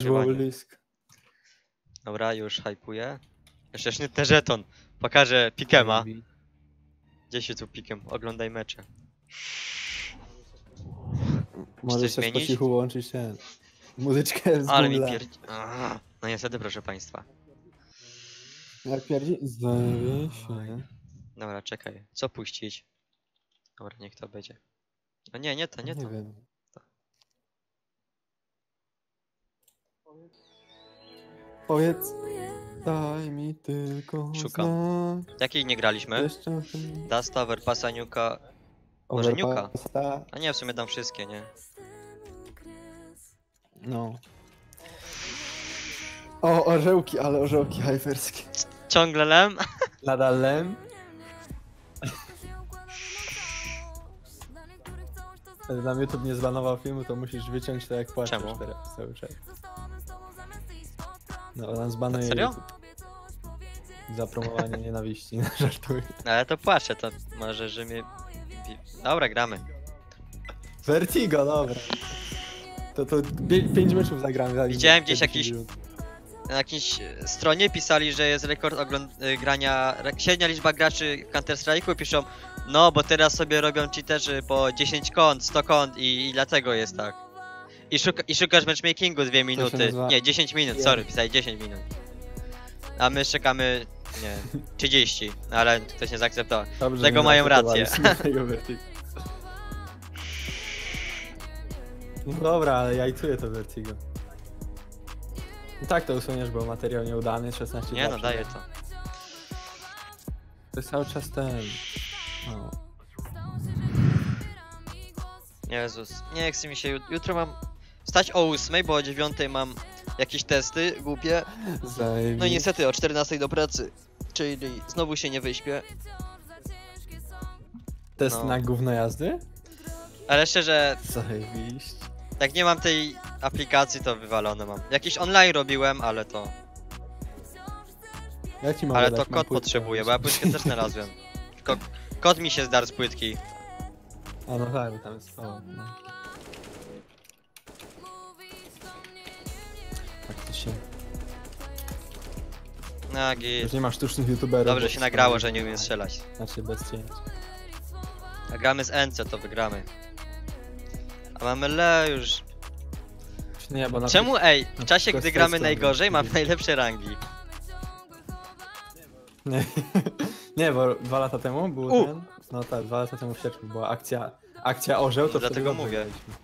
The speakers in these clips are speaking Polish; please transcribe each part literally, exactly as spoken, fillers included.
Było nagrywanie. blisko. Dobra, już hypuję. Jeszcze sznytny żeton. Pokażę Pikema. Gdzie się tu Pikem? Oglądaj mecze. Możesz coś też po zmienić? cichu łączyć ten... Muzyczkę z Ale mi Google'a. pierdzi... Aaaa. No niestety, proszę państwa. Jak pierdzi? Zdaje się. Dobra, czekaj. Co puścić? Dobra, niech to będzie. No nie, nie to, nie Nie to. wiem. Powiedz, daj mi tylko Szukam. znać. Jakiej nie graliśmy? Jeszcze... Dasta, Overpassa, Niuka. Może Niuka? Overpassa. A nie, w sumie dam wszystkie, nie? No. O, orzełki, ale orzełki hajferskie. Ciągle lem? Nadal lem. Nam YouTube nie zbanował filmu, to musisz wyciąć to jak płaczesz Czemu? teraz cały czas. No, nam zbanuje Serio? YouTube. Za promowanie nienawiści, no, żartuję. Ale to płaczę, to może, że mnie... Dobra, gramy. Vertigo, dobra. To to pię- pięć meczów zagramy. za- Widziałem gdzieś za jakiś- dziesięć minut. Na jakiejś stronie pisali, że jest rekord ogląd- y, grania, re- średnia liczba graczy Counter Strike'u, piszą no, bo teraz sobie robią cheaterzy po dziesięć kont, sto kont i, i dlatego jest tak. I, szuka- I szukasz matchmakingu dwie minuty, nazywa- nie, dziesięć minut, Ja. sorry, pisali dziesięć minut. A my czekamy, nie, trzydzieści, no ale ktoś nie zaakceptował. Dobrze, Tego nie mają zaakceptowaliśmy rację. tego Vertigo. No dobra, ale jajcuję to Vertigo. I tak to usuniesz, bo materiał nieudany, szesnaście Nie dla no, daję przodu. to. To jest cały czas ten... No. Jezus, nie chce mi się, jut- jutro mam wstać o ósmej, bo o dziewiątej mam jakieś testy głupie. No i niestety o czternastej do pracy, czyli znowu się nie wyśpię. Test no. na gówno jazdy? Ale szczerze, Zajebiście. jak nie mam tej aplikacji, to wywalone mam. Jakiś online robiłem, ale to... Ja ci mogę Ale dać, to mam kod płytkę. potrzebuję, bo ja płytkę też znalazłem. Tylko kod mi się zdarł z płytki. A no tak, bo tam jest... O, no. Faktycznie. No git. Już nie ma sztucznych youtuberów. Dobrze bo się to nagrało, są- że nie umiem strzelać. Znaczy bez cięć. A gramy z N C, to wygramy. A mamy le już... Nie, bo na Czemu ej, w na czasie przykład gdy z gramy testu najgorzej, mam angielskiego. najlepsze rangi. Nie, nie, bo dwa lata temu był U. ten... No tak, dwa lata temu w sierpniu była akcja... Akcja orzeł, to No wtedy dlatego dobrze mówię. graliśmy.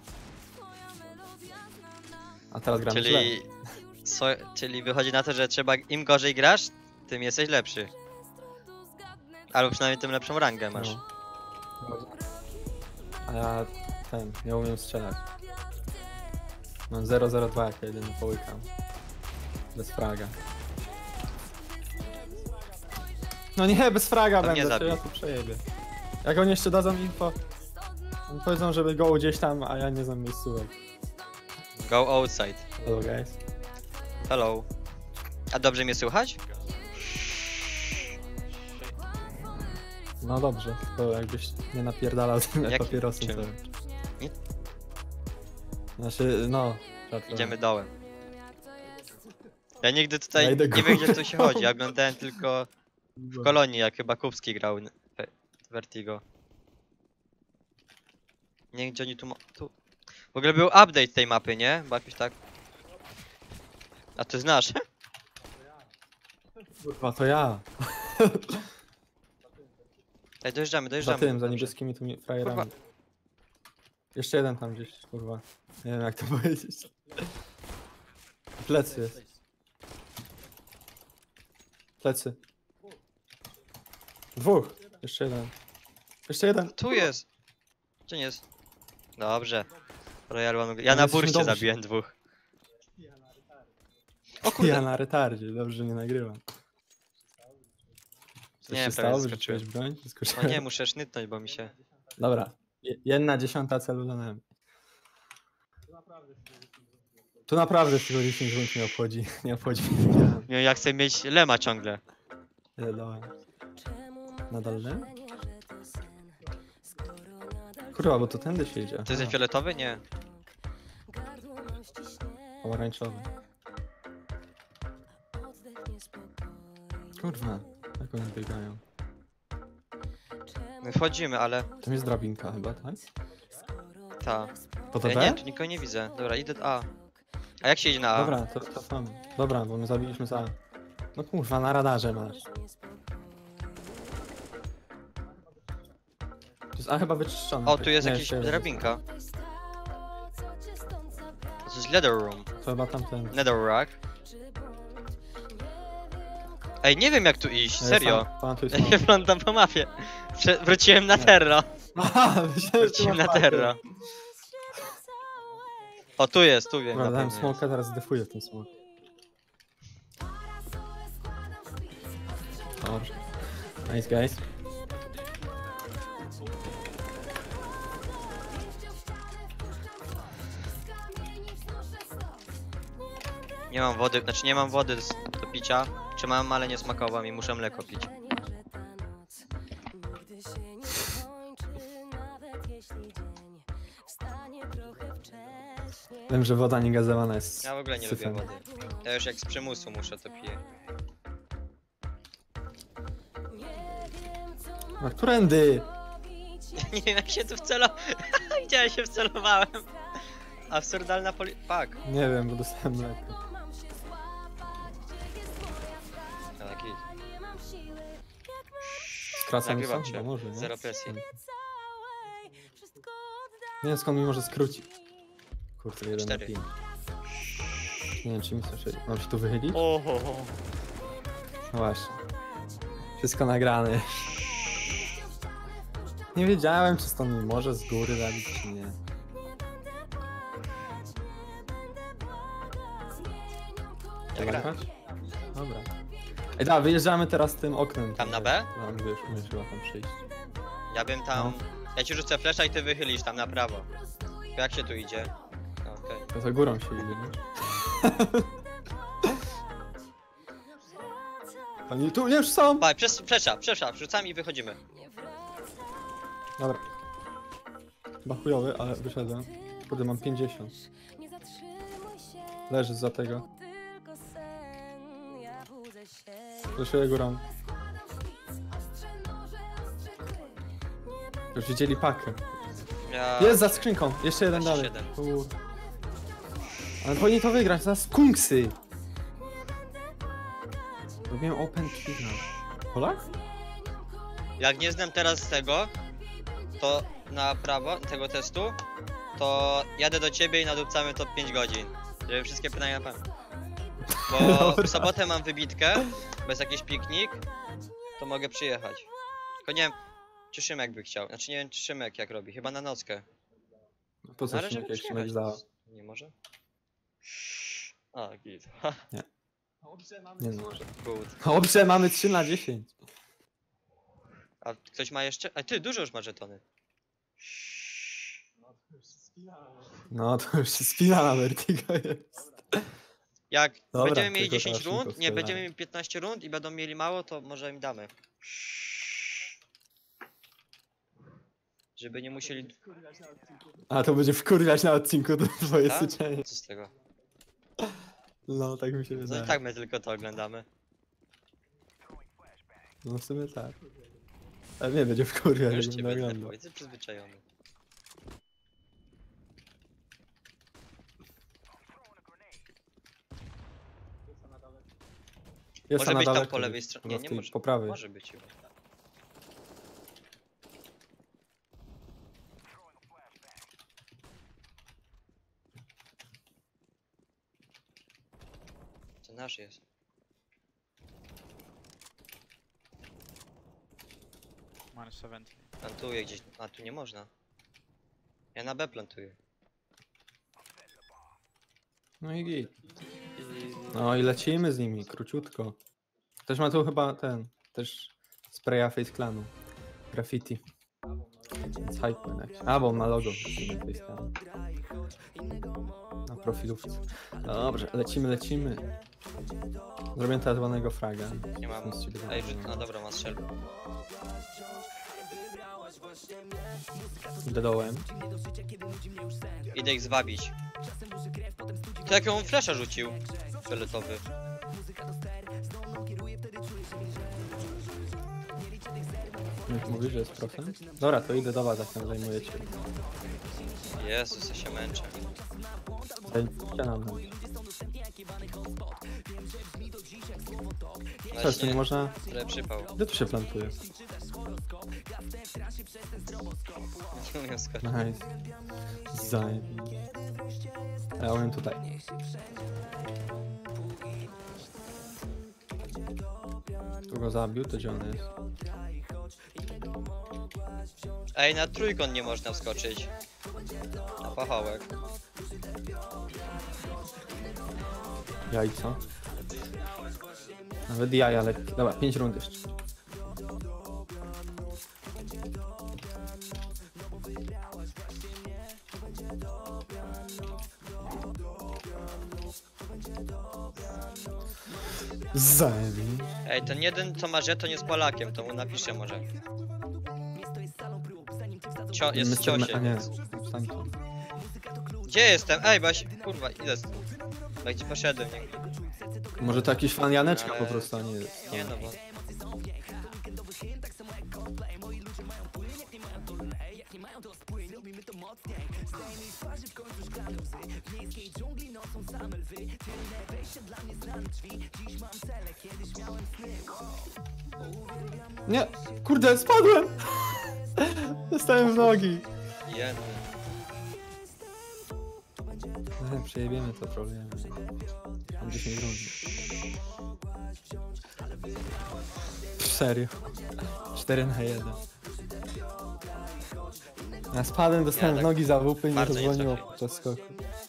A teraz gramy źle. Czyli... So, czyli wychodzi na to, że trzeba im gorzej grasz, tym jesteś lepszy. Albo przynajmniej tym lepszą rangę masz. No. A ja ten, nie umiem strzelać. Mam zero zero dwa, jak ja jedyny połykam. Bez fraga. No nie, bez fraga To mnie będę, to ja zabij. tu przejebię. Jak oni jeszcze dadzą info, oni powiedzą, żeby go gdzieś tam, a ja nie znam miejscówek. Go outside. Hello guys. Hello. A dobrze mnie słychać? No dobrze, to jakbyś nie napierdalał tym Jakim papierosem, czym? to... Nie? Znaczy, no... żartuję. Idziemy dołem. Ja nigdy tutaj Ja idę nie wiem, gdzie górą. tu się chodzi. Ja oglądałem tylko w Kolonii, jak chyba Kubski grał w Vertigo. Nie wiem, gdzie oni tu, ma- tu... W ogóle był update tej mapy, nie? Bo jakoś tak... A ty znasz? Kurwa, to ja. Ej, dojeżdżamy, Za dojeżdżamy. tym, za Dobrze. niebieskimi tu frajerami. Kurwa. Jeszcze jeden tam gdzieś, kurwa. Nie wiem jak to powiedzieć. Plecy jest. Plecy. Dwóch. Jeszcze jeden. Jeszcze jeden. Tu jest! Gdzie nie jest? Dobrze. Royal One... Ja No na jesteśmy burście dobrzy. zabiłem dwóch. O kurde! Ja na retardzie, dobrze, że nie nagrywam. Coś Nie, się prawie stało, zaskoczyłem. wyrzuciłeś broń? O Zaskoczyłem. nie, muszę sznytnąć, bo mi się... Dobra. Je- Jedna dziesiąta celu za nami. Tu naprawdę tylko dziesięć rund nie obchodzi. Nie obchodzi. Nie, Nie, ja chcę mieć Lema ciągle. nie dałem. Nadal nie? Kurwa, bo to tędy się idzie. To jest fioletowy? Nie. Pomarańczowy. Kurwa, jak oni biegają. My wchodzimy, ale... Tam jest drabinka chyba, tak? Ta. Po to Ja B? nie, tu nikogo nie widzę. Dobra, idę do A. A jak się idzie na A? Dobra, to, to sam. Dobra, bo my zabiliśmy za... No kurwa, na radarze masz. To jest A chyba wyczyszczone. O, tu jest Nie, jakaś jeszcze jeden. drabinka. To jest Leather Room. To chyba tamten. Netherrack. Ej, nie wiem jak tu iść, Nie, serio. sam- Pan tu jest Ja sam. nie wyglądam po mapie. Prze wróciłem na Nie. Terro. Aha, myślałem, że Wróciłem masz na pakę. Terro. O, tu jest, tu wiem. Dobra, na dałem pewno jest. smoka, teraz defuję ten smok. Dobrze. Nice guys. Nie mam wody, znaczy nie mam wody z- do picia. Czy mam, ale nie smakowa mi, muszę mleko pić. Wiem, że woda niegazowana jest Ja w ogóle nie syfem. lubię wody. Ja już jak z przymusu muszę to piję. No którędy? Nie wiem jak się tu wcelował. Gdzie ja się wcelowałem? Absurdalna poli... Fuck. Nie wiem, bo dostałem mleko. No, taki. Skracam Nagrywam sam? cię. No może, nie? Zero presji. Nie wiem skąd mi może skrócić. Kurde, jeden na Cztery. pięć. Nie wiem czy mi coś... Mam się tu wychylić? Oho. No właśnie. Wszystko nagrane. Nie wiedziałem czy stąd mi może z góry zabić czy nie. Ja Dobra, gram. grać? Dobra. Ej, da, wyjeżdżamy teraz tym oknem. Tam na B? Tam wiesz, umiesz chyba tam przyjść. Ja bym tam... Ja ci rzucę flesza i ty wychylisz tam na prawo. To jak się tu idzie? No, okej. To za górą się idzie, nie? Oni tu już są! Pa, przez, przesza, przesza, wrzucam i wychodzimy. Dobra. Chyba chujowy, ale wyszedłem. Kurde, mam pięćdziesiąt. Leży za tego. Zeszyję górą. Już widzieli pakę. Ja... Jest za skrzynką! Jeszcze jeden dalej. dwadzieścia U. Ale powinni to wygrać, za skunksy! Robiłem open kill. Polak? Jak nie znam teraz tego, to na prawo tego testu, to jadę do ciebie i nadupcamy to pięć godzin. Żeby wszystkie pytania na pamięć. Bo Dobra. w sobotę mam wybitkę, bez jakiś piknik, to mogę przyjechać. Tylko nie wiem, czy Szymek by chciał. Znaczy nie wiem, czy Szymek jak robi, chyba na nockę. Po co Ale się żeby jakieś przyjechać. zdała? Nie może? A, git. Nie no. Good. Dobrze, mamy trzy na dziesięć. A ktoś ma jeszcze? A ty, dużo już ma żetony. No to już się spina na Vertigo jest. Jak Dobra, będziemy mieli tylko dziesięć teraz szybko rund, nie, strzelamy. będziemy mieli piętnaście rund i będą mieli mało, to może im damy. Żeby nie musieli... A to będzie wkurwiać na odcinku to twoje Tak? syczenie. Co z tego? No tak mi się No wydaje. i tak my tylko to oglądamy. No w sumie tak. Ale nie będzie wkurwiać, Już jak cię będę będę, oglądał. jesteś przyzwyczajony. Jest Może na być tam daleko po lewej gdzieś, stronie. chyba Nie, w nie tej- może. Po prawej. Może być chyba. To nasz jest. minus siedemdziesiąt. Plantuję gdzieś. A tu nie można. Ja na B plantuję. No i git. No i lecimy z nimi, króciutko. Też ma tu chyba ten, też spraya Face Clanu. Graffiti. Więc hype jakiś. A, bo on ma logo. Face Clan. Na profilówce. Dobrze, lecimy, lecimy. Zrobię teraz ładnego fraga. Nie mam. Nic z ciebie Ej, nie rzut, mam. no dobra, ma strzelbę. Idę dołem. Idę ich zwabić. To jak ją flesza rzucił? Fioletowy. Jak mówisz, że jest profem? Dobra, to idę do was, jak tam zajmujecie. Jezus, ja się męczę. Zajmujcie nam. No Co jest, to nie można... Trochę przypał. Gdzie tu się plantuje? Nie umiem skoczyć. Nice. Zajebiście. Ja umiem tutaj. Tu go zabił, to gdzie on jest? Ej, na trójkąt nie można wskoczyć. Na pachołek. Jajco. Nawet jaja, ale... Dobra, pięć rund jeszcze. Zajebiście. Ej, ten jeden co ma żeton jest Polakiem, to mu napiszę może. Cio jest mister Me- ciosie. A nie, stamtąd. Gdzie jestem? Ej, baś, kurwa, ile jest? No gdzie poszedłem, nie? Może to jakiś fan Janeczka Ale- po prostu, a nie jest. Nie no, bo... Nie! Kurde, spadłem! Dostałem w nogi. Jeden. No, przejebiemy to problem. Mam dziesięć rund. Serio. cztery na jeden. Ja spadłem, dostałem Ja w tak nogi za łupy i mnie bardzo nie rozwolniło trafiłem. podczas skoku.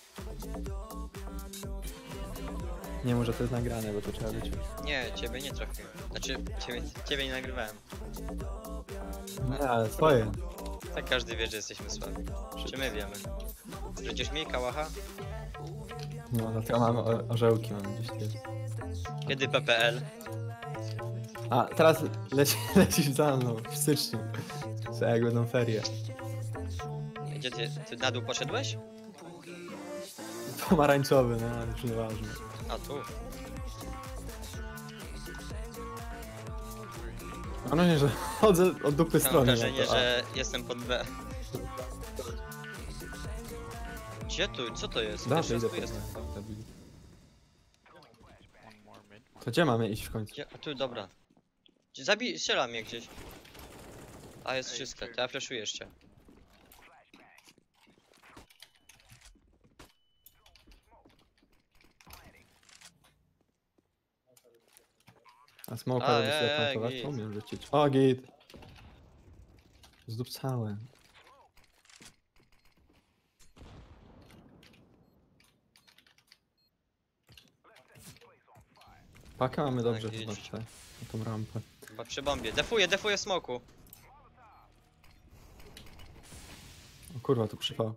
Nie, może to jest nagrane, bo to trzeba być. Nie, ciebie nie trafiłem. Znaczy, ciebie, ciebie nie nagrywałem. Nie, ale swoje. Tak każdy wie, że jesteśmy słabi. Czy my wiemy? Będziesz mi kałacha? No, dlatego mamy o- orzełki, mamy gdzieś tu. Kiedy P P L? A, teraz leci, lecisz za mną, w styczniu. Co jak będą ferie. Gdzie ty, ty na dół poszedłeś? Pomarańczowy, no, ale już nieważne. A tu. Mam nadzieję, że chodzę od dupy Mam strony. wrażenie, na to, a. że jestem pod B. Gdzie tu? Co to jest? Dobra, Pierwszy raz idę tu po jestem. One more mid. To gdzie mamy iść w końcu? Gdzie? A tu, dobra. Gdzie- Zabij, strzela mnie gdzieś. A, jest wszystko, to ja flashuję jeszcze. A smoka A, robi je, sobie je, plantować? git. To umiem rzucić. O, git. Zdupcałem. Pakę mamy dobrze Tak, chyba idź. tutaj. Na tą rampę. Chyba przy bombie. Defuję, defuję smoku. O kurwa, tu przypał.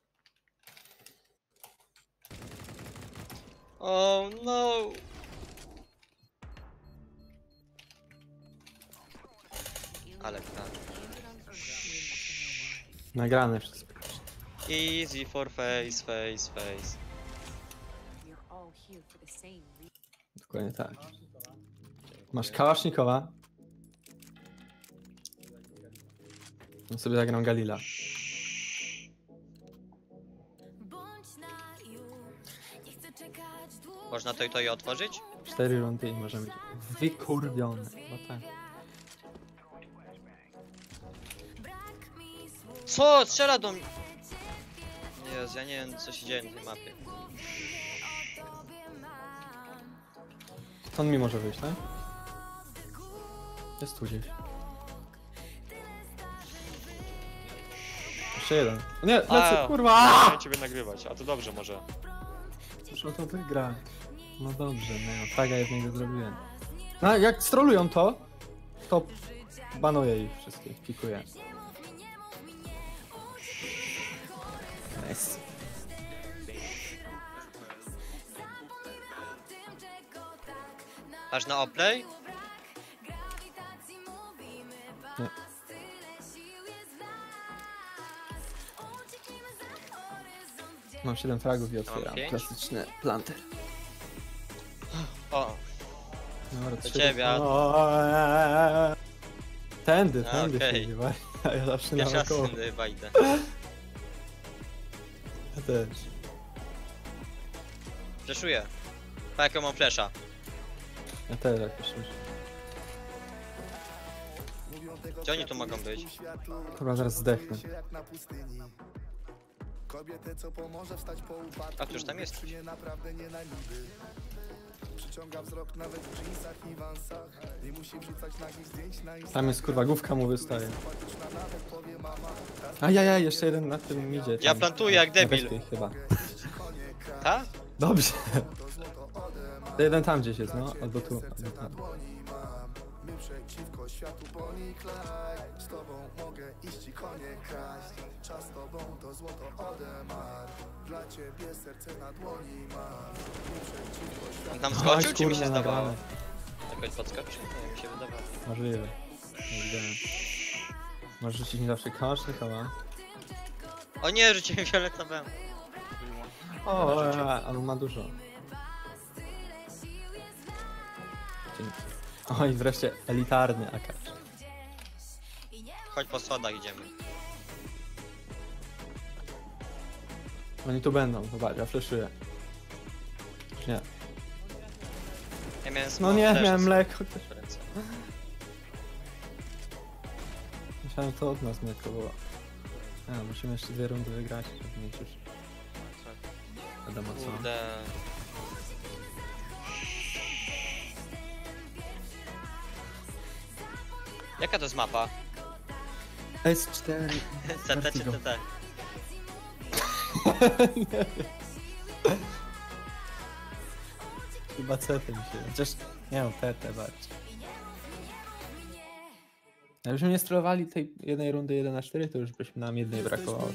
Oh no! Ale tak. Nagrane wszystko. Easy for face, face, face. You're all here for the same reason. Dokładnie tak. Masz kałasznikowa. No sobie zagram Galila. Można to i to i otworzyć? Cztery rundy i możemy być wykurwione. Chyba tak. Co? Strzela do mnie! Jezu, ja nie wiem co się dzieje na tej mapie. To on mi może wyjść, tak? Jest tu gdzieś. Jeszcze jeden. O nie, lecę, A. kurwa! Chciałem ciebie nagrywać, a to dobrze może. Muszę to wygrać. No dobrze, no fraga jednego zrobiłem. No jak strolują to, to banuję ich wszystkich, pikuję. Nice. Aż na oplay? Nie. Mam siedem fragów i otwieram. pięć? Klasyczny planter. O, Dobra, Do trzy. ciebie, a- O, eee. Tędy, A, tędy okej. się idzie, a ja zawsze Pierwszy raz naokoło. tędy chyba idę. Ja też. Fleszuję. Pa jaką mam flesza. Ja też jakoś już. Gdzie oni tu mogą być? Chyba zaraz zdechnę. A tu już tam jest. Tam jest kurwa, główka mu wystaje. Ajajaj, jeszcze jeden na tym idzie. Ja tam. plantuję jak Na debil. respie chyba. Ta? Dobrze. To jeden tam gdzieś jest, no. Albo tu, albo tam. On tam Chodź, skoczył, czy mi się kurwa, zdawało? nagrane. Jakoś podskoczył? Nie, mi się wydawało. Możliwe. Nie widziałem. Możesz rzucić mi zawsze koszty, chyba. O nie, rzuciłem fioletowemu. O, ale on ma dużo. Dzięki. O, i wreszcie elitarny akacz. Chodź po schodach idziemy. Oni tu będą, zobacz, ja fleszuję. Czy nie? Ja miałem No small nie, flash miałem z- mleko. w ręce. Myślałem, że to od nas mleko było. A, musimy jeszcze dwie rundy wygrać, żeby mieć już wiadomo co. Kurde. Jaka to jest mapa? S cztery. C T czy Vertigo. T T? Nie wiem. Chyba C T mi się. Chociaż nie wiem, T T bardziej. Jakbyśmy nie strolowali tej jednej rundy jeden na cztery, to już byśmy nam jednej brakowało.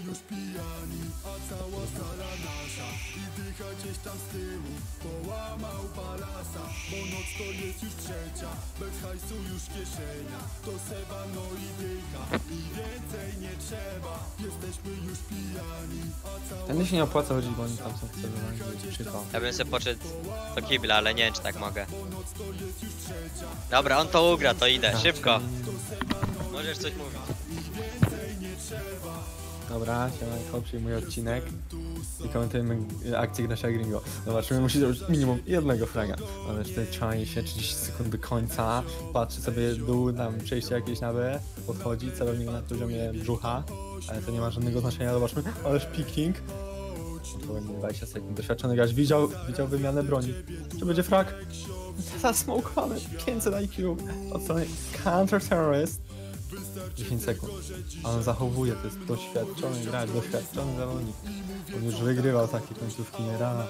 Ten się nie opłaca chodzić, bo oni tam są celowani, żeby czytał. Ja bym sobie poszedł do kibla, ale nie wiem czy tak mogę. Dobra, on to ugra, to idę, szybko. Możesz coś mówić. Dobra, siemanko, przyjmuję odcinek i komentujemy akcję Grasza Gringo. Zobaczymy, musi zrobić minimum jednego fraga. Ale tutaj czai się trzydzieści sekund do końca, patrzy sobie dół, tam przejście jakieś na B, podchodzi, celownik na poziomie brzucha, ale to nie ma żadnego znaczenia, zobaczmy, ależ picking. dwadzieścia sekund, doświadczony gracz widział, widział wymianę broni. Czy będzie frag? Zasmokowany, pięćset I Q od strony counter-terrorist. dziesięć sekund. A on zachowuje, to jest doświadczony gracz, doświadczony zawodnik. On już wygrywał takie końcówki nie raz.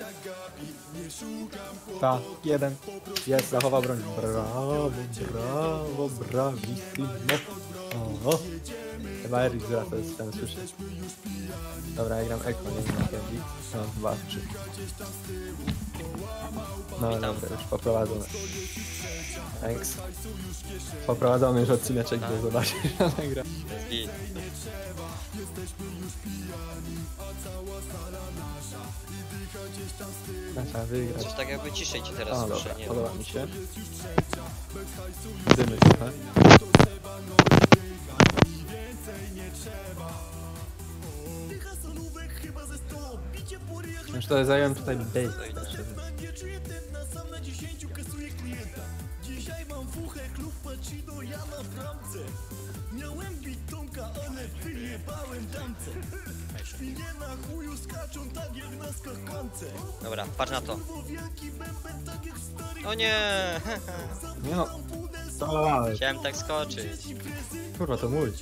Ta, jeden. Jest, zachowa broń. Brawo, brawo, brawissimo. O, chyba Erik zaraz to jest ten słyszy. Dobra, ja gram Eko, nie wiem jak Erik. No, dwa, trzy. No dobra, już poprowadzone. Thanks. Poprowadzony już odcineczek, by zobaczyć na gra. I Trzeba wygrać. coś tak jakby ciszej ci teraz O, słyszę, dobra, nie podoba mi się. Dymy trochę. Już tutaj zająłem tutaj base. Dobra, patrz na to. O nie! Nie no. Stolowałeś. Chciałem tak skoczyć. Kurwa, to mój.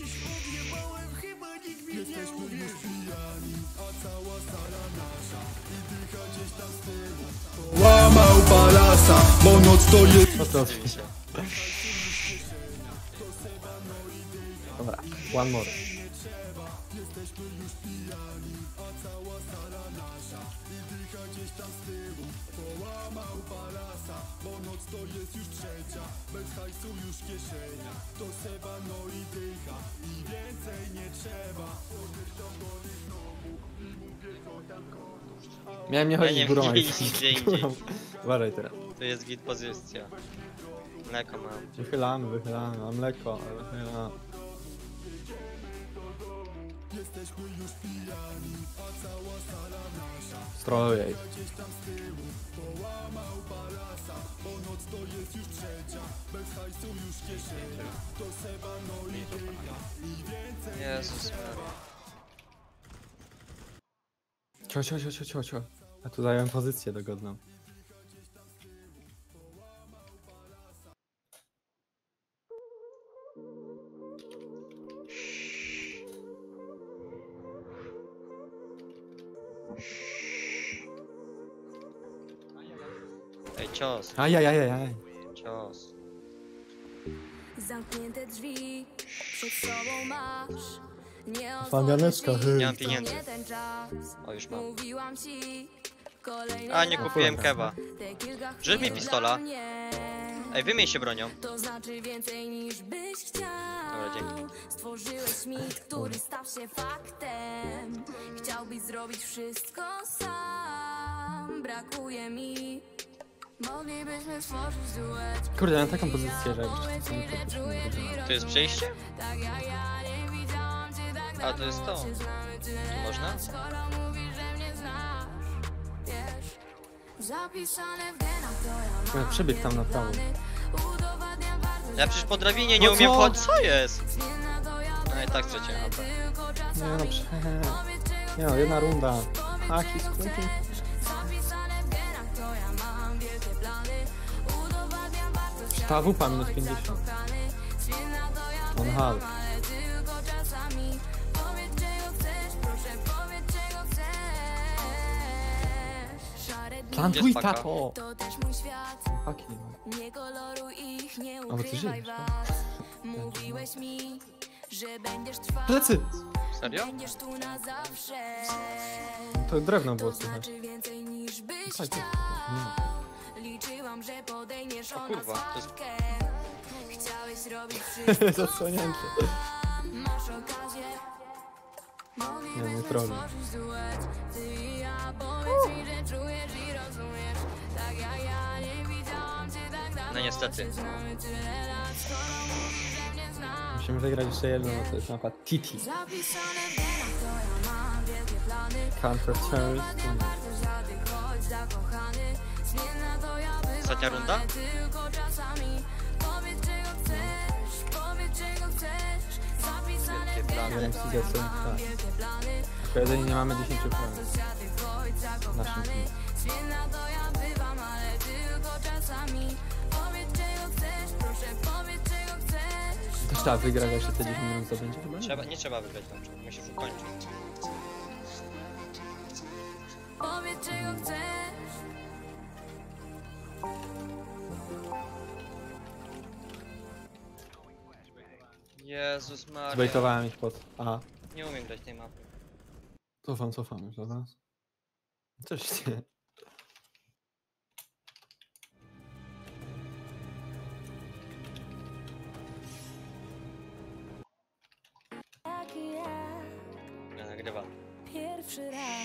Łamał palasa, bo noc to jest. No to Oczywiście. dobra, one more. Miałem nie chodzić nie górą, wiem, ale gdzie indziej. górą. Uważaj teraz. To jest git pozycja. Mleko mam. Wychylamy, wychylamy, a mleko, wychylamy. Strojej. Jezus Maria. Cio, cio, cio, cio, cio, cio. Ja tu zająłem pozycję dogodną. Ej, cios, Ajajajajaj. cios. Zamknięte drzwi przed sobą masz. Nie Fanianeczka, otworzysz hej. Nie mam pieniędzy. nie ten czas. O, już mam. Mówiłam ci kolejny A, nie raz. kupiłem keba. Te kilka Rzuć mi chwil pistola. dla mnie. Ej, wymień się bronią. To znaczy więcej niż byś chciał. Dobra, dzięki. Stworzyłeś mit, który stał się faktem. Chciałbyś zrobić wszystko sam. Brakuje mi. Moglibyśmy stworzyć duet. Kurde, ja mam taką pozycję, że Powiedz mi, że czujesz i To jest przejście? tak jak ja nie widziałam cię tak A, to jest to. dawno. Czy znamy, czy nie? Można? Skoro mówisz, że mnie znasz, wiesz. Zapisane w genach to ja Ja mam przebieg tam na prawo. plany. Udowadniam bardzo Ja przecież po drabinie nie No umiem co? chodzić. Co jest? zmienna to ja No i tak trzecie. ale Dobra. tylko Nie czasami. no, prze... Powiedz, czego Nie no, jedna runda. Powiedz, Haki, czego skróty. chcesz. Zapisane w genach to ja mam wielkie plany. Udowadniam bardzo Ta wupa minus pięćdziesiąt. zakochany. Zmienna to ja On hal. ale tylko czasami. Powiedz, czego chcesz, proszę, powiedz, czego chcesz. Szare dni Plantuj Jest paka. tato. to też mój świat. Haki nie ma. Nie koloruj ich, nie bo ty ukrywaj żyjesz, was. Mówiłeś mi, że będziesz trwał. Plecy! Serio? Będziesz tu na zawsze. To drewno było To słychać. znaczy więcej niż byś Chodź, chciał. nie. Liczyłam, że podejmiesz O o nas kurwa, to jest- walkę. Chciałeś robić wszystko Zasłonięcie. sam. Masz okazję. Nie, nie Moglibyśmy trolluj. stworzyć duet. Ty i ja, powiedz mi, że czujesz i rozumiesz. Tak jak ja nie widziałam cię tak dawno. No niestety. Znamy tyle lat, skoro mówisz, że mnie znasz. Musimy wygrać jeszcze jedno, no to jest mapa Titi. Zapisane w genach to ja mam wielkie plany. Counter terrorist. Udowadniam wartość dla tych, choć zakochany. Zmienna to ja bywam, Ostatnia runda? ale tylko czasami. Powiedz, czego chcesz, powiedz, czego chcesz. Zapisane Wielkie w plany. genach to ja Tak. mam wielkie plany. Tylko jedynie nie mamy dziesięć plan. Wartość dla tych, choć W naszym zakochany. teamie. Zmienna to ja bywam, ale tylko czasami. Powiedz, czego chcesz, proszę, powiedz, czego chcesz. Też trzeba wygrać, jeszcze te dziesięć minut to będzie chyba nie. Trzeba, nie trzeba wygrać meczu. Musisz ukończyć. Powiedz, czego chcesz. Jezus Maria. Zbejtowałem ich pod A. Nie umiem grać tej mapy. Cofam, cofam już do nas. Coś nie. Taki jak Ja nagrywam. pierwszy raz.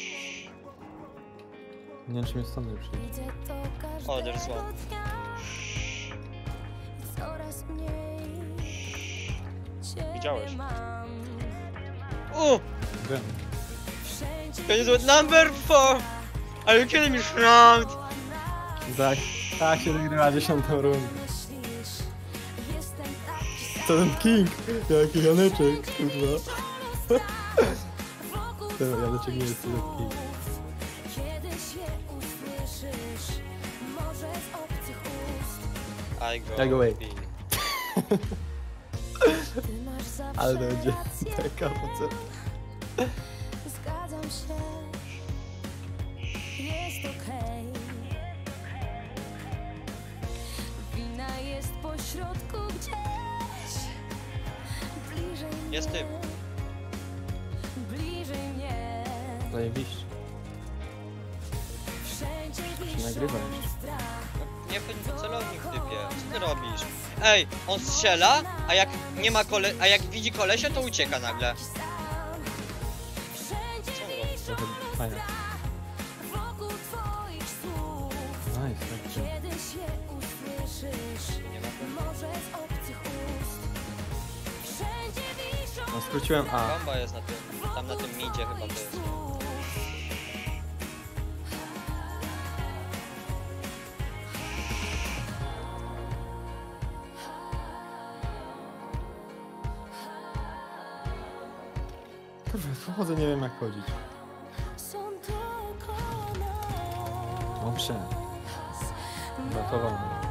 Nie wiem, czy mnie stąd nie przyjdzie. Widzę to każdego O, there's one. dnia. I coraz mniej ciebie Widziałeś? mam. U! Wiem. Wszędzie To jest number four! Are you kidding me, Frank? Tak, tak się wygrywa dziesiątą rundę. myślisz, jestem taki sam. To ten King! Jaki Janeczek, kurwa. Wokół Ten Janeczek nie jest twoich tyle King. słów. Kiedyś je usłyszysz, może z obcych ust. I go. I go away. B. Ty masz zawsze Ale będzie rację. taka po co? Zgadzam się, jest okej. Wina jest pośrodku gdzieś. Bliżej mnie. Jest typ. Bliżej mnie. Zajebiście. Wszędzie Się wiszą nagrywa jeszcze. strach. No, nie wchodź w celownik, typie. Co ty robisz? Ej, on strzela, a jak nie ma kole... a jak widzi kolesia, to ucieka nagle. Taki sam. Wszędzie Co on robi? wiszą Trochę fajnie. wokół twoich słów. Nice, tak. Kiedyś je usłyszysz, Nie ma tu. Może z obcych ust. Wszędzie wiszą No skróciłem A. Bomba jest na tym, tam na tym midzie chyba to jest. Kurwa, chodzę, nie wiem jak chodzić. są tylko nas. Mam prze. Ratował mnie.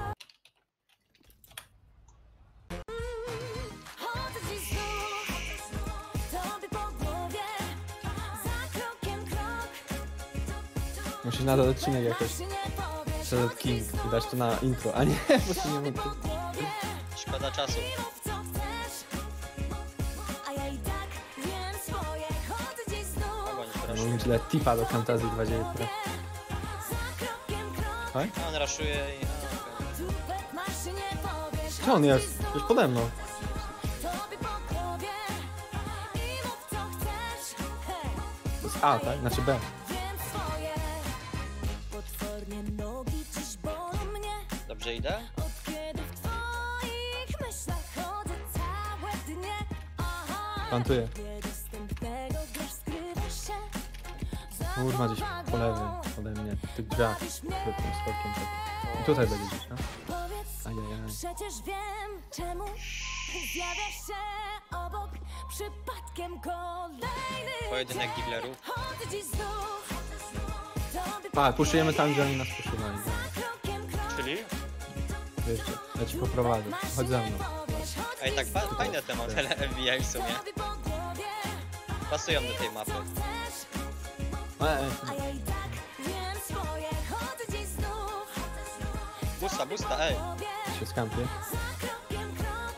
Chodzę dziś znów, tobie po głowie, za krokiem krok. Musisz nadać odcinek jakoś. Masz nie powiesz, Shredded King. I dać to na intro. A nie, bo się nie po mogę. głowie. Szkoda czasu. Mów co chcesz, a ja i tak wiem swoje. Chodzę dziś znów, Albo nie No raszuje. mi źle tipa do Fantasy dwa dziewięć. za krokiem krok. Tak? A on raszuje i... a, okej. Tupet masz nie powiesz. Gdzie on jest? Już pode mną. Tobie po głowie i mów co chcesz. Hej, To jest A, tak? Znaczy B. wiem swoje. Potwornie nogi dziś bolą mnie. Dobrze idę? Od kiedy w twoich myślach chodzę całe dnie. Aha. Plantuję. Niedostępnego gdzieś skrywasz się. Za Kurwa, gdzieś tą po lewej wagą. ode mnie. W tych drzwiach. Bawisz mnie. Przed tym skokiem. Tak. I tutaj będzie gdzieś, no? Powiedz, Ajajaj. przecież wiem czemu zjawiasz się obok przypadkiem kolejny Pojedynek dzień. dealerów. Chodzę dziś znów, tobie A, puszujemy tam, gdzie oni nas puszowali. za krokiem krok. Czyli? Wiecie, ja ci poprowadzę. Chodź za mną. Ej, tak fa fajne te modele F B I w sumie. Tobie po głowie, Pasują do tej mapy. co chcesz, E, e, a ja i tak wiem swoje. Chodzę dziś znów, Busta, busta, ej. się skampię. za krokiem krok.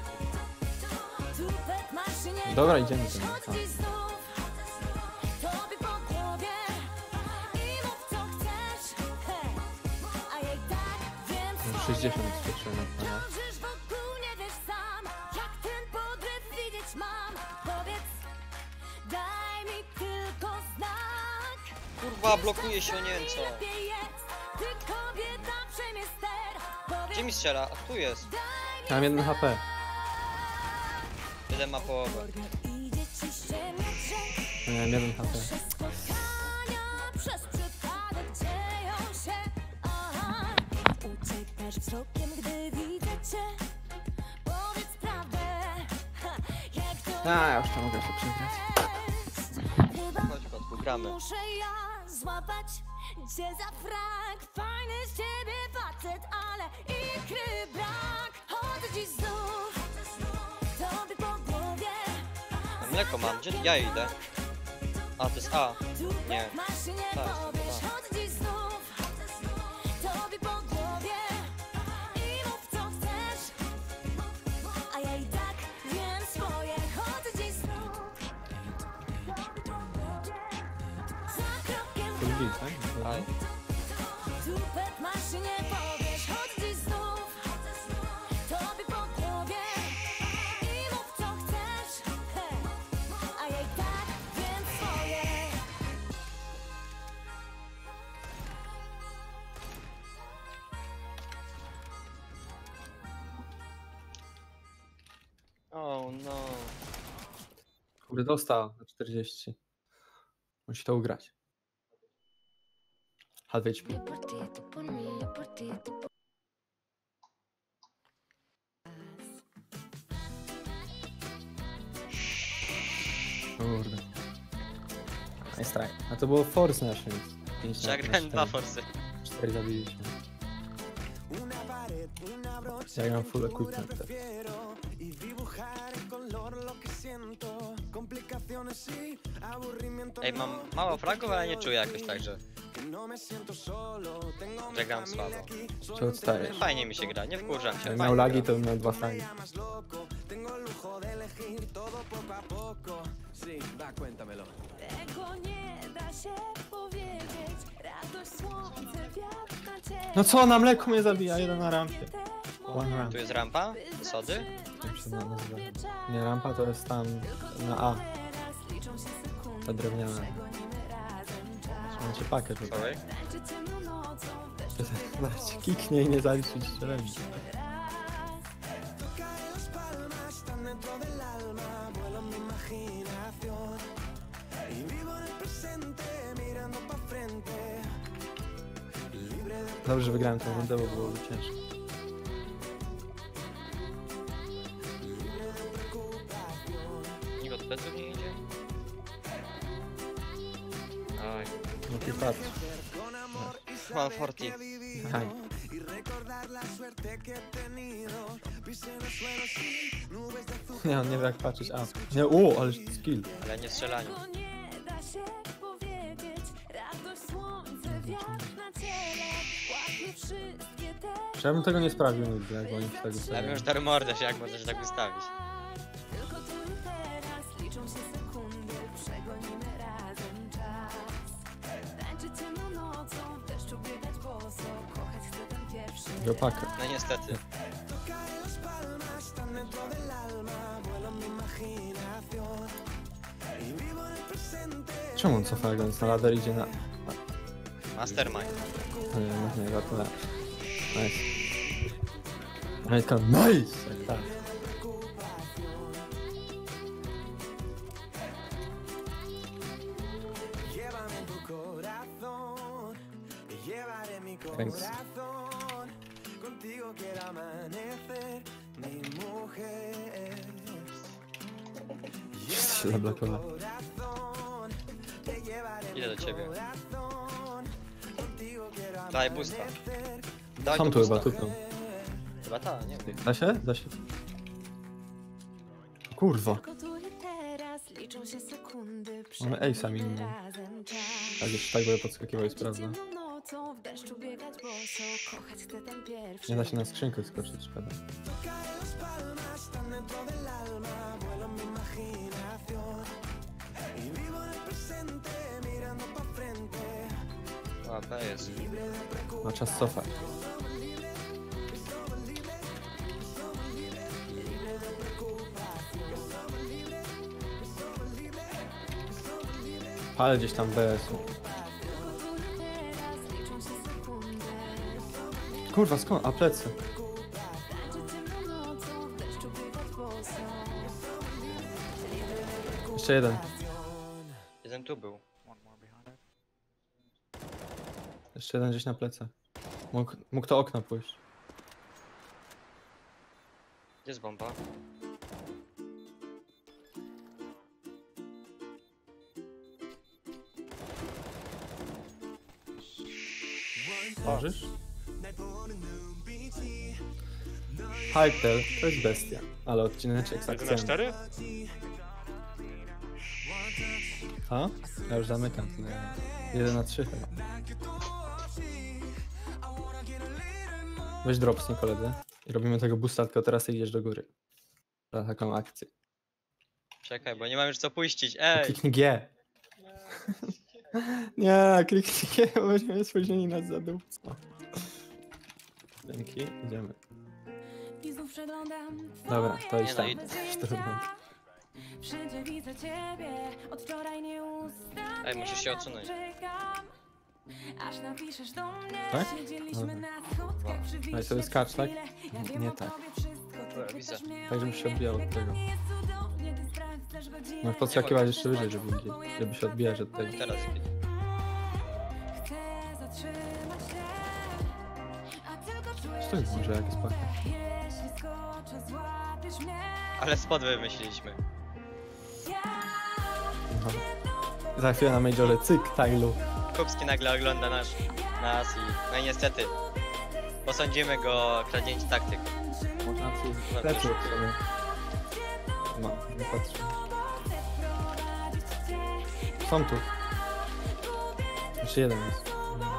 Tupet masz nie Dobra, powiesz. idziemy tam. Chodzę dziś znów, tobie po głowie i mów co chcesz. Hej, a ja i tak wiem A. swoje. sześćdziesiąt skoczyłem na pana. Krążysz wokół, nie wiesz sam, jak ten podryw widzieć mam. Powiedz, daj mi tylko znak. Kurwa, blokuje się, nie wiem co. Lepiej jest, ty kobieta przejmie ster. Powiedz, Gdzie mi strzela? A tu jest. daj mi Mam jeden H P. Jeden ma połowę. Potwornie idzie ci ściemnia brzeg. Ja miałem jeden H P. Nasze spotkania przez przypadek dzieją się. Aha. Uciekasz wzrokiem, gdy widzę cię. Powiedz prawdę. Ha, jak to A, ja już tam mogę się przegrać. jest? Chyba Chodź, kotku, gramy. muszę ja złapać cię za frak. Fajny z ciebie facet, ale ikry brak. Chodzę dziś znów, tobie po głowie. Mleko mam, gdzie ja idę? A, to jest A. Nie. Masz nie Tak, powiesz, tak. chodzę dziś znów, tobie po głowie i mów co chcesz, a ja i tak wiem swoje. Chodzę dziś znów, tobie po głowie, za krokiem To lubi, krok. tak? Aj. Tupet masz nie powiesz, chodzę dziś znów, tobie po głowie i mów co chcesz, hej, a ja i tak wiem swoje. Oh no. Kurde, dostał na czterdzieści. Musi to ugrać. H D H P. Por ti, tú por mí, yo por ti, tú por... Kurde. Nice try. A to było force nasz, więc pięć na- Ja na grałem dwa cztery. forsy. cztery zabiliśmy. Ja mam full equipment teraz. Ej, mam mało fragów, ale nie czuję jakoś tak, że... że gram słabo. Czy odstajesz? Fajnie mi się gra, nie wkurzam się. Jak fajnie miał lagi, gram. to bym miał dwa fragi. Tego nie da się powiedzieć. Radość, słońce, wiatr na ciebie. No co, na mleko mnie zabija, jeden na rampie. One ramp. Tu jest rampa? Sody? Jak się na- nazywa? Nie, rampa to jest tam na A. Teraz liczą się sekundy. Ta drewniana. Przegonimy razem czas. Macie pakę tutaj. Sorry. Tańczy ciemną nocą, deszcz Zobaczcie, kiknie i nie zaliczyć remis. Dobrze, że wygrałem tę rundę, bo było ciężko. Nikt od pleców nie idzie? Aj. No ty patrz. Mam forty. Haj. Nie, on nie wie jak patrzeć. A, nie, o, ale skill. Ale nie strzelaniu. Bo nie da się powiedzieć. Radość, słońce, wiatr na ciele. Łapie wszystkie te Czy ja bym tego nie sprawił nigdy, jak oni z tego Ja sobie. bym już dar mordę się, jak można się tak ustawić. Tylko tu i teraz liczą się sekundy, przegonimy razem czas. Tańczyć ciemną nocą, w deszczu biegać boso, kochać chcę ten pierwszy Geopaka. No niestety. Czemu on cofa, jak on na ladder idzie na... Mastermind. Nie, nie, nie, gratuluję. Nice. No i tylko nice! Jak tak. Thanks. Się zablokował. Idę do ciebie. Daj boosta. Daj Są to tu chyba, boosta. tu są. Chyba ta, nie wiem. Da się? Da się. Kurwa. Tylko tu i teraz liczą się sekundy, Mamy ace'a minimum. razem czas. Tak, jeszcze tak będę podskakiwał i sprawdzę. Ciemną nocą, w deszczu biegać boso, kochać chcę ten pierwszy Nie da się na skrzynkę skoczyć, szkoda. O, to jest. Ma czas cofać. Ale gdzieś tam B S. Teraz liczą się sekundy. Kurwa, skąd? A plecy. Tańczyć ciemną nocą, w deszczu biegać boso. Jeszcze jeden. Jeden tu był. One more behind. Jeszcze jeden gdzieś na plecach. Mógł, mógł to okno pójść. Gdzie jest bomba? Możesz? Hypel to jest bestia, ale odcineczek z jeden na akcją. cztery? A? Ja już zamykam. jeden na trzy chyba. Weź dropsnij koledzy. I robimy tego boosta, tylko teraz idziesz do góry. Za taką akcję. Czekaj, bo nie mam już co puścić. Ej! Kliknij G. Nie, kliknij G, bo weźmiemy spóźnieni nas za dół. Dzięki, idziemy. I znów przeglądam Dobra, to idź Nie no, tam. idę. Trudno. Wszędzie widzę ciebie, od wczoraj nie ustawię. Ej, musisz się odsunąć. Czekam, aż napiszesz do mnie. Tak? Siedzieliśmy Dobra. na schodkach przy No i wiśnie sobie skacz, tak? chwilę. Ja wiem Nie o tak. tobie wszystko, ty Dobra, pytasz widzę. mnie Tak, o żebym się imię. odbijał od Jak tego. mi jest cudownie, ty sprawdzasz godzinę. No podskakiwać jeszcze wyżej, żeby, żeby się odbijać od tego. Teraz idzie. Chcę zatrzymać się, a tylko czuję, Co to jest że może się jakieś pachnie? Jeśli skoczę, złapiesz mnie. Ale spod wymyśliliśmy. Ja No. Za chwilę na Majorze cyk, Tylu. Kupski nagle ogląda nasz, nas i no i niestety posądzimy go o kradnięcie taktyk. Można tu plecy od sobie. No, nie patrzę. Są tu. Jeszcze jeden jest.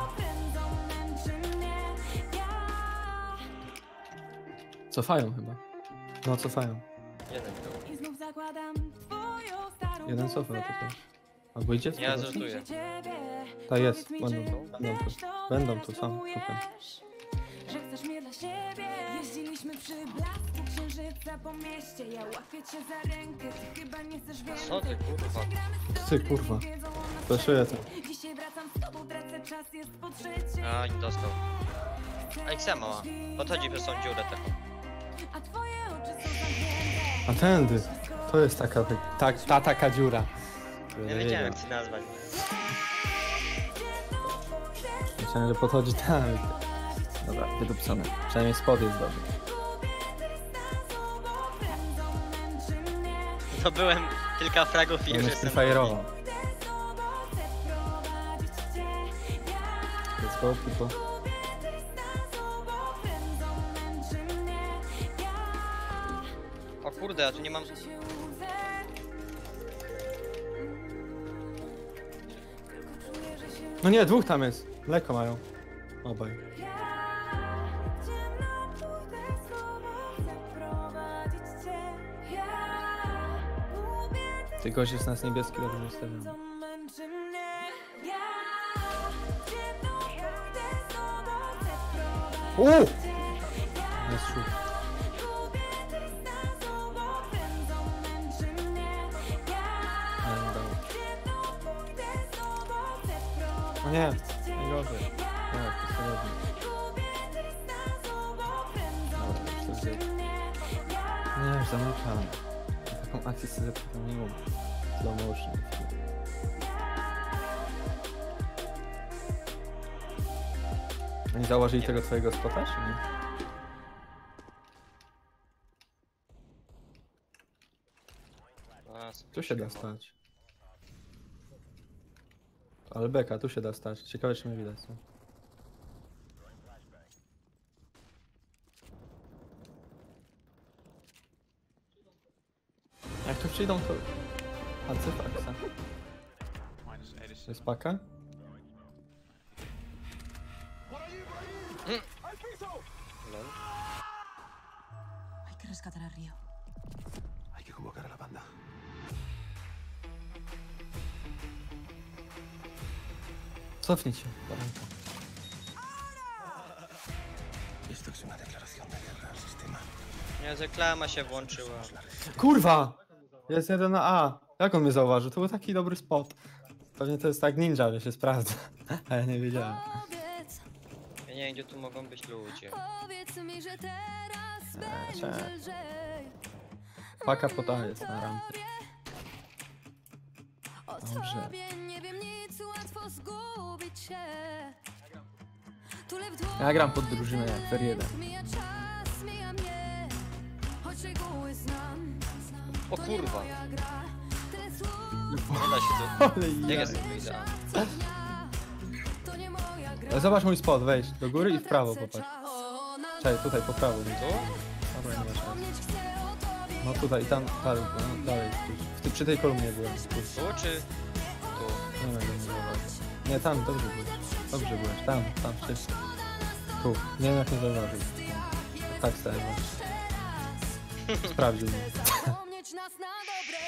Cofają chyba. No, cofają. Jeden był. I znów zakładam twoją starą Jeden cofa na to też. Albo idzie? Ja Zobaczmy. żartuję. Tak jest, będą tu. Będą tu. Będą tu, są. Super. że chcesz mnie dla siebie. Jeździliśmy przy blasku księżyca po mieście. Ja łapię cię za rękę, ty chyba nie chcesz więcej. Co ty, kurwa? Ty kurwa. Fleszuję to. Dzisiaj wracam z tobą, tracę czas, jest pod życiem. A, nie dostał. A Xema ma. Podchodzi przez tą dziurę taką. A twoje oczy są zamknięte. A tędy. To jest taka, ta, ta taka dziura. Nie wiedziałem jak to nazwać. Myślałem, że podchodzi tam. Dobra, wydupcone. Przynajmniej spod jest dobry. Zdobyłem kilka fragów i On już jest jestem... prefire'ował. Let's go, people. O kurde, ja tu nie mam... No nie, dwóch tam jest. Mleko mają. Obaj. Ty gość jest nas niebieski, dobrze ustawiony. Uuu! Jest szuk. Ale nie dało. O nie, najgorzej. Nie, to jest ładnie. Dobra, już to zjadł. Nie, już zamykam. Taką akcję sobie przypomniałem. Slow motion. Oni założyli tego twojego spota, czy nie? A, Tu się da stać. Ale beka, tu się da stać. Ciekawe, czy mnie widać, co? Jak tu przyjdą, to... Arcyfaksa. Minus To eighty-six. jest paka? lol. Hay que rescatar a Río. Hay que convocar a la banda. Cofnij się. Dobra. Esto es una declaración de guerra al sistema. Nie, reklama się włączyła. Kurwa! Jest jeden na A. Jak on mnie zauważył? To był taki dobry spot. Pewnie to jest tak ninja, że się sprawdza. A ja nie wiedziałem. Powiedz, Ja nie wiem gdzie tu mogą być ludzie. powiedz mi, że teraz Eee, będzie cze- lżej. Paka pota jest na rampie. O Dobrze. tobie nie wiem nic, łatwo zgubić się. Tule w dłoń, Ja gram pod drużynę jak Fer jeden. mija czas, mija mnie. Choć reguły znam, O to nie kurwa. moja gra. Tyle słów, Nie da się tu... Ale Jak ja. jest to idea? co dnia. To nie moja gra. Zobacz mój spot, wejdź do góry i w prawo Tracę popatrz. czas. Ona Czekaj, tutaj po prawo. Tu? Dobra, nie masz racji. zapomnieć chcę o tobie. No tutaj, tam, dalej, no, dalej. W ty, przy tej kolumnie byłem. Tu. Tu czy... Tu? Nie wiem, jak nie Nie, tam, dobrze byłeś. Dobrze byłeś, tam, tam, wcześniej. Tu, nie wiem jak nie zauważył. Tak stałem właśnie. Sprawdził mnie. Zapomnieć nas na dobre.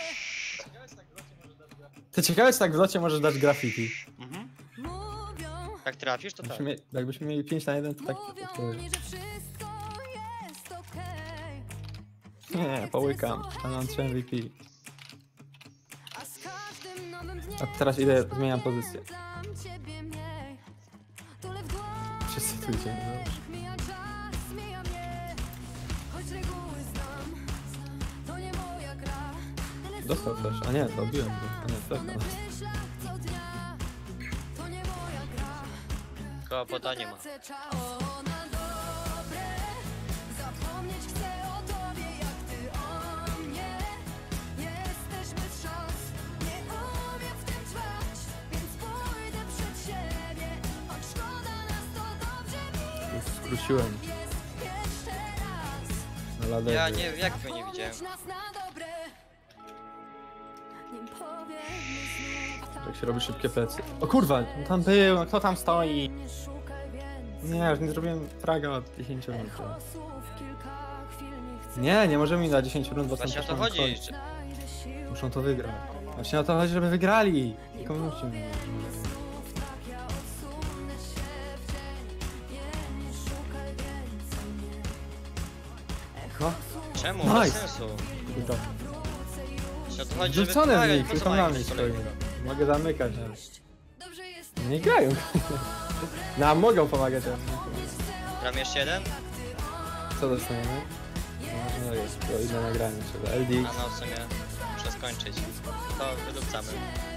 Ty ciekawe, czy tak w locie możesz dać graffiti. Mówią, Jak trafisz to tak. Jakbyśmy, mie- jakbyśmy mieli pięć na jeden, to tak... mówią mi, że wszystko jest okej. Nie, połykam. A mam trzy M V P. A z każdym nowym dniem A teraz idę, zmieniam pozycję. pamiętam ciebie mniej. Tule w dłoń, Wszyscy tu idziemy, dobrze. mija czas, mija mnie. Choć reguły znam, to nie moja gra. Tyle Dostał też. A nie, to obiłem go. A nie, to słów no. myślę co dnia. To nie moja gra. Koło poda nie ma. Tracę czas. O, na dobre. Zapomnieć chcę o tobie, jak ty o mnie. Jesteś bez szans, nie umiem w tym trwać, więc pójdę przed siebie. Choć szkoda nas, to dobrze mi Już skróciłem jest jeszcze raz. na laderze. Ja nie jak go nie widziałem. Zapomnieć nas na dobre. Nim powiemy znów tak Jak się robi szybkie plecy. O kurwa, no tam był, no kto tam stoi? nie szukaj więcej. Nie, już nie zrobiłem fraga od dziesięciu rund. Echo słów, kilka chwil nie chcę. Nie, nie możemy mi dać dziesięć rund, bo są Właśnie o to też chodzi. kończyć. Że... Znajdę sił. Muszą to wygrać. Właśnie o to chodzi, żeby wygrali. Tylko mówcie mi. Znów tak ja odsunę się w dzień. Nie, nie szukaj więcej. No, Czemu? Nice. Bez sensu. tylko. No to chodzi, żeby Wrzucone w pomagać, nich, po co tylko mają na mnie jakieś stoi. kolejnego? Mogę zamykać, ale... Nie grają. No, mogą pomagać, ale... nie pomagają. Gram jeszcze jeden? Co dostaniemy? No, no jest, to inne nagranie trzeba. L D A no w sumie muszę skończyć. To wydupcamy.